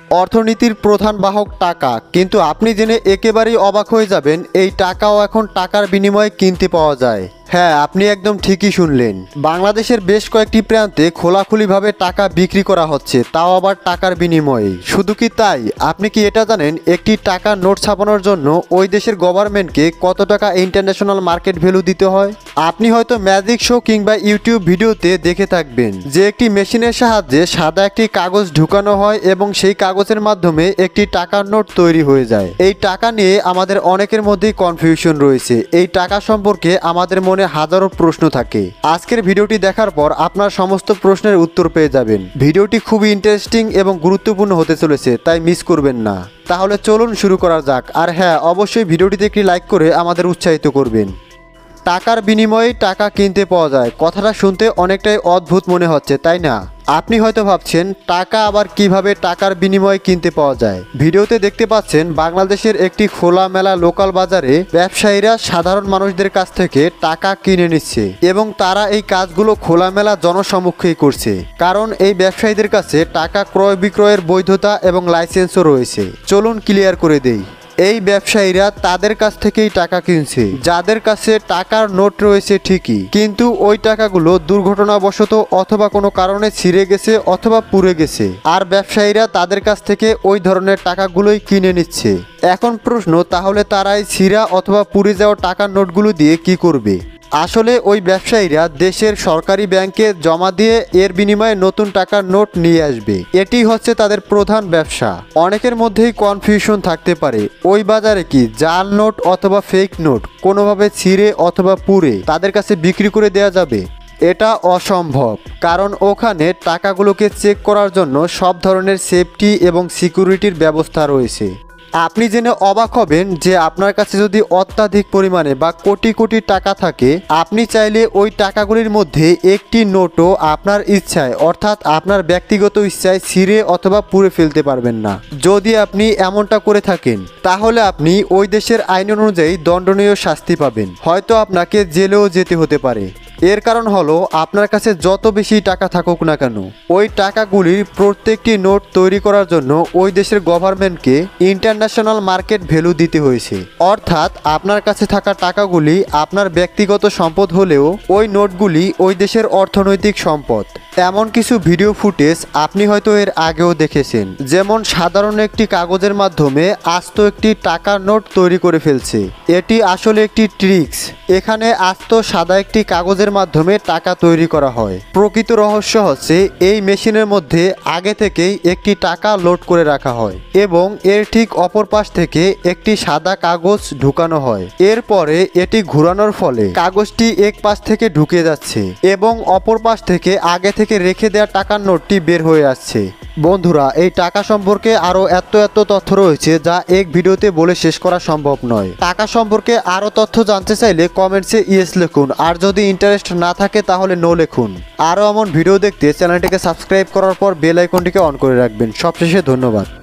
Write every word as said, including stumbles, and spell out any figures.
অর্থনীতির প্রধান বাহক টাকা, কিন্তু আপনি জেনে একেবারেই অবাক হয়ে যাবেন এই টাকাও এখন টাকার বিনিময়ে কিনতে পাওয়া যায়। হ্যাঁ, আপনি একদম ঠিকই শুনলেন। বাংলাদেশের বেশ কয়েকটি প্রান্তে খোলাখুলিভাবে টাকা বিক্রি করা হচ্ছে, তাও আবার টাকার বিনিময়ে। শুধু কি তাই, আপনি কি এটা জানেন একটি টাকার নোট ছাপানোর জন্য ওই দেশের গভর্নমেন্টকে কত টাকা ইন্টারন্যাশনাল মার্কেট ভ্যালু দিতে হয়? আপনি হয়তো ম্যাজিক শো কিংবা ইউটিউব ভিডিওতে দেখে থাকবেন যে একটি মেশিনের সাহায্যে সাদা একটি কাগজ ঢুকানো হয় এবং সেই কাগজের মাধ্যমে একটি টাকার নোট তৈরি হয়ে যায়। এই টাকা নিয়ে আমাদের অনেকের মধ্যেই কনফিউশন রয়েছে। এই টাকা সম্পর্কে আমাদের মনে হাজারো প্রশ্ন থাকে। আজকের ভিডিওটি দেখার পর আপনার সমস্ত প্রশ্নের উত্তর পেয়ে যাবেন। ভিডিওটি খুবই ইন্টারেস্টিং এবং গুরুত্বপূর্ণ হতে চলেছে, তাই মিস করবেন না। তাহলে চলুন শুরু করা যাক। আর হ্যাঁ, অবশ্যই ভিডিওটিতে একটি লাইক করে আমাদের উৎসাহিত করবেন। টাকার বিনিময়ে টাকা কিনতে পাওয়া যায়, কথাটা শুনতে অনেকটাই অদ্ভুত মনে হচ্ছে, তাই না? আপনি হয়তো ভাবছেন টাকা আবার কিভাবে টাকার বিনিময়ে কিনতে পাওয়া যায়। ভিডিওতে দেখতে পাচ্ছেন বাংলাদেশের একটি খোলামেলা লোকাল বাজারে ব্যবসায়ীরা সাধারণ মানুষদের কাছ থেকে টাকা কিনে নিচ্ছে এবং তারা এই কাজগুলো খোলামেলা জনসমক্ষেই করছে, কারণ এই ব্যবসায়ীদের কাছে টাকা ক্রয় বিক্রয়ের বৈধতা এবং লাইসেন্সও রয়েছে। চলুন ক্লিয়ার করে দেই। এই ব্যবসায়ীরা তাদের কাছ থেকেই টাকা কিনছে যাদের কাছে টাকার নোট রয়েছে ঠিকই, কিন্তু ওই টাকাগুলো দুর্ঘটনাবশত অথবা কোনো কারণে ছিঁড়ে গেছে অথবা পুড়ে গেছে, আর ব্যবসায়ীরা তাদের কাছ থেকে ওই ধরনের টাকাগুলোই কিনে নিচ্ছে। এখন প্রশ্ন, তাহলে তারা এই ছিঁড়া অথবা পুড়ে যাওয়া টাকার নোটগুলো দিয়ে কি করবে? আসলে ওই ব্যবসায়ীরা দেশের সরকারি ব্যাংকে জমা দিয়ে এর বিনিময়ে নতুন টাকার নোট নিয়ে আসবে। এটি হচ্ছে তাদের প্রধান ব্যবসা। অনেকের মধ্যেই কনফিউশন থাকতে পারে, ওই বাজারে কি জাল নোট অথবা ফেক নোট কোনোভাবে ছিঁড়ে অথবা পুড়ে তাদের কাছে বিক্রি করে দেওয়া যাবে? এটা অসম্ভব, কারণ ওখানে টাকাগুলোকে চেক করার জন্য সব ধরনের সেফটি এবং সিকিউরিটির ব্যবস্থা রয়েছে। আপনি জেনে অবাক হবেন যে আপনার কাছে যদি অত্যাধিক পরিমাণে বা কোটি কোটি টাকা থাকে, আপনি চাইলে ওই টাকাগুলির মধ্যে একটি নোটও আপনার ইচ্ছায় অর্থাৎ আপনার ব্যক্তিগত ইচ্ছায় ছিঁড়ে অথবা পুড়ে ফেলতে পারবেন না। যদি আপনি এমনটা করে থাকেন, তাহলে আপনি ওই দেশের আইন অনুযায়ী দণ্ডনীয় শাস্তি পাবেন, হয়তো আপনাকে জেলেও যেতে হতে পারে। এর কারণ হলো আপনার কাছে যত বেশি টাকা থাকুক না কেন, ওই টাকাগুলির প্রত্যেকটি নোট তৈরি করার জন্য ওই দেশের গভর্নমেন্টকে ইন্টারন্যাশনাল মার্কেট ভ্যালু দিতে হয়েছে। অর্থাৎ আপনার কাছে থাকা টাকাগুলি আপনার ব্যক্তিগত সম্পদ হলেও ওই নোটগুলি ওই দেশের অর্থনৈতিক সম্পদ। এমন কিছু ভিডিও ফুটেজ আপনি হয়তো এর আগেও দেখেছেন, যেমন সাধারণ একটি কাগজের মাধ্যমে আস্ত একটি টাকার নোট তৈরি করে ফেলছে। এটি আসলে একটি ট্রিক্স। এখানে আস্ত সাদা একটি কাগজের মাধ্যমে টাকা তৈরি করা হয়। প্রকৃত রহস্য হচ্ছে এই মেশিনের মধ্যে আগে থেকেই একটি টাকা লোড করে রাখা হয় এবং এর ঠিক অপর পাশ থেকে একটি সাদা কাগজ ঢুকানো হয়। এরপরে এটি ঘোরানোর ফলে কাগজটি এক পাশ থেকে ঢুকে যাচ্ছে এবং অপর পাশ থেকে আগে থেকে রেখে দেওয়া টাকার নোটটি বের হয়ে আসছে। বন্ধুরা, এই টাকা সম্পর্কে আরও এত এত তথ্য রয়েছে যা এক ভিডিওতে বলে শেষ করা সম্ভব নয়। টাকা সম্পর্কে আরও তথ্য জানতে চাইলে কমেন্টসে ইয়েস লিখুন, আর যদি ইন্টারেস্ট না থাকে তাহলে নো লিখুন। আরও এমন ভিডিও দেখতে চ্যানেলটিকে সাবস্ক্রাইব করার পর বেল আইকনটিকে অন করে রাখবেন। সবশেষে ধন্যবাদ।